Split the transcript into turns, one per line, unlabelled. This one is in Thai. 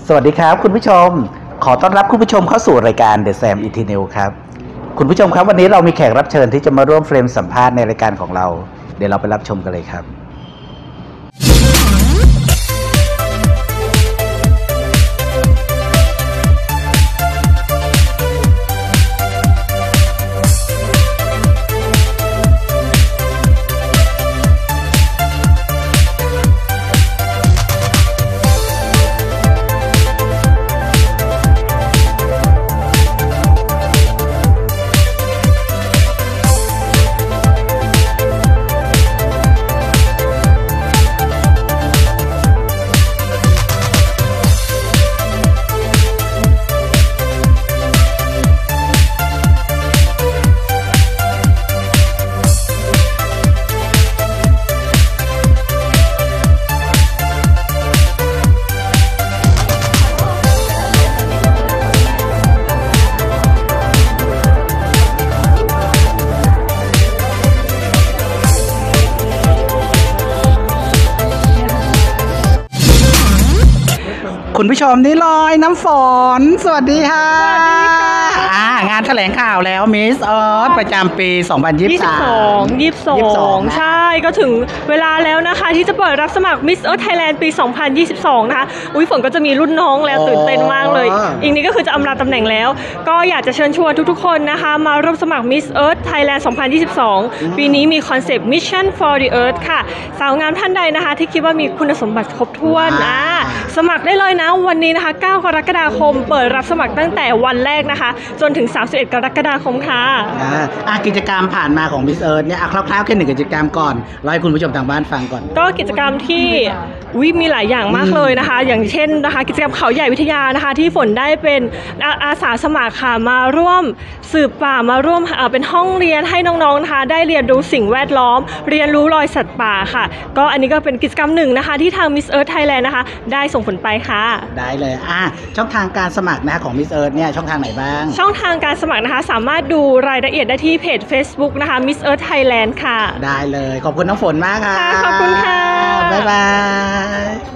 สวัสดีครับคุณผู้ชมขอต้อนรับคุณผู้ชมเข้าสู่รายการ The Sam Eternal ครับคุณผู้ชมครับวันนี้เรามีแขกรับเชิญที่จะมาร่วมเฟรมสัมภาษณ์ในรายการของเราเดี๋ยวเราไปรับชมกันเลยครับคุณผู้ชมนี่ลอยน้ำฝนสวัสดีค่ะงานแถลงข่าวแล้วมิสเอิร์ธประจำปี 2022
ใช่ก็ถึงเวลาแล้วนะคะที่จะเปิดรับสมัคร Miss Earth Thailand ปี 2022 นะคะฝนก็จะมีรุ่นน้องแล้วตื่นเต้นมากเลยอีกนี้ก็คือจะอำลาตำแหน่งแล้วก็อยากจะเชิญชวนทุกๆคนนะคะมาร่วมสมัคร Miss Earth Thailand 2022 ปีนี้มีคอนเซปต์ Mission for the Earth ค่ะสาวงามท่านใดนะคะที่คิดว่ามีคุณสมบัติครบถ้วนสมัครได้เลยนะวันนี้นะคะ9 กรกฎาคมเปิดรับสมัครตั้งแต่วันแรกนะคะจนถึง31 กรกฎาคมค่ะ
กิจกรรมผ่านมาของ Miss Earth เนี่ยคร่าวๆแค่1กิจกรรมก่อนเล่าให้คุณผู้ชมทางบ้านฟังก่อน
ก็กิจกรรมที่มีหลายอย่างมากเลยนะคะอย่างเช่นนะคะกิจกรรมเขาใหญ่วิทยานะคะที่ฝนได้เป็นอาสาสมัครค่ะมาร่วมสืบป่ามาร่วมเป็นห้องเรียนให้น้องๆนะคะได้เรียนรู้สิ่งแวดล้อมเรียนรู้รอยสัตว์ป่าค่ะก็อันนี้ก็เป็นกิจกรรมหนึ่งนะคะที่ทาง Miss Earth Thailand นะคะได้ส่งผลไปค่ะ
ได้เลยช่องทางการสมัครนะของ Miss Earth เนี่ยช่องทางไหนบ้าง
ช่องทางการสมัครนะคะสามารถดูรายละเอียดได้ที่เพจ Facebook นะคะ Miss Earth Thailand ค่ะ
ได้เลยขอบคุณน้องฝนมากค่ะ
ขอบคุณค่ะ
บ๊ายบาย